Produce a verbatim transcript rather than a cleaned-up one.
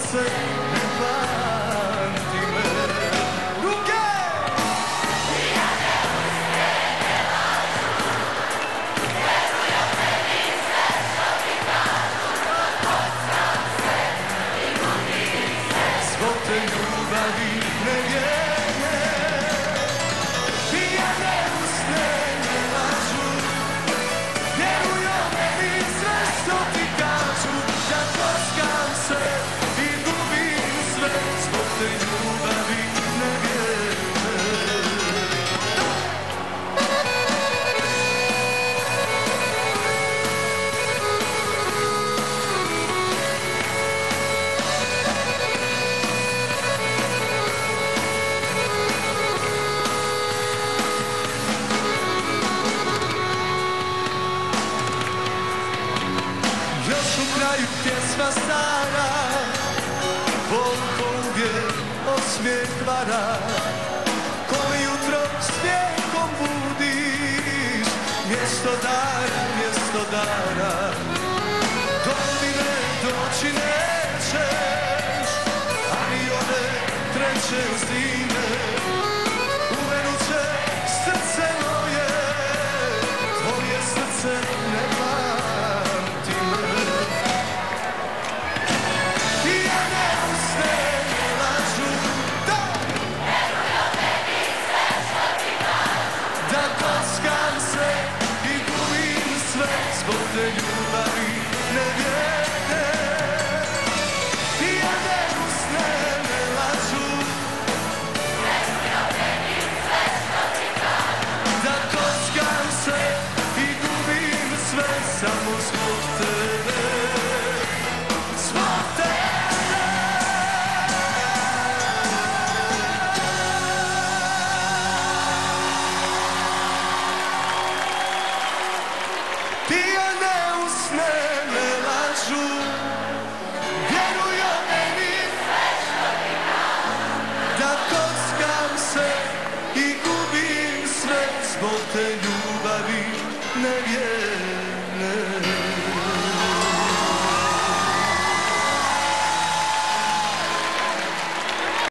se, ne pamti me. Ruke! Ja ne uspjem, ne lažu, veruju meni sve što mi kažu. Kockam se i gubim se, zbog te ljubavi nevjerne. Ja ne uspjem, ne lažu, vjeruju meni sve što ti kažu. Ja kockam se i gubim sve, zbog te ljubavi nevjerne. Još u kraju pjesma stara, bol ko uvijek osmijeh vara. Ko me jutro smijehom budiš, mjesto dara, mjesto dara. Do mene doći nećeš, ali one treće zime uvenu će srce moje, tvoje srce ne pamti me. Ja ne uspjem, ne lažu, da, veruju meni sve što ti kažu. da kockam se i gubim sve, zbog te ljubavi nevjerne. Ja ne uspjem, ne lažu, Veruju meni sve što ti kažu. da kockam se i gubim sve, samo zbog tebe, zbog tebe. Ja ne uspjem, ne lažu, vjeruju meni Sve što ti kažu. da kockam se i gubim sve, zbog te ljubavi nevjerne.